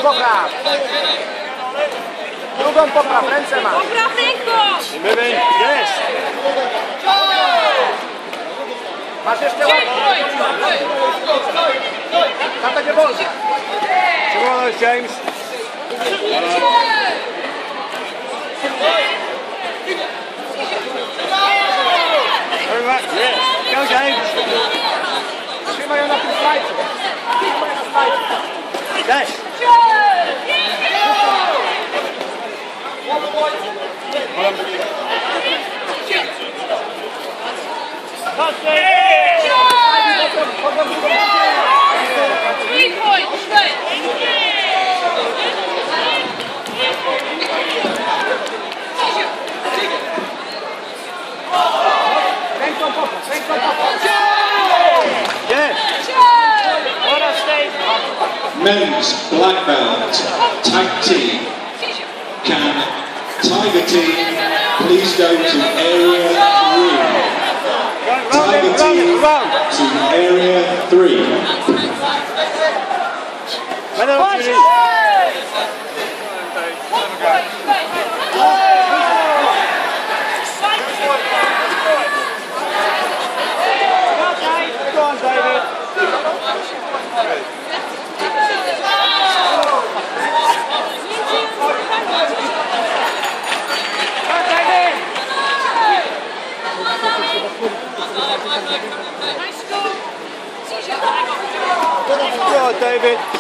popraw. Drugą popraw, ręce ma. Popraw ręką! Jest. Masz jeszcze ładnie. Tata nie wolno. Trzymaj, James. Go, James. Trzymaj ją na tym slajdzie. Trzymaj na slajdzie. Yes. Men's black belt tag team. Can Tiger team please go to area 3? Tiger team to area 3. Go on, David. Go on, David.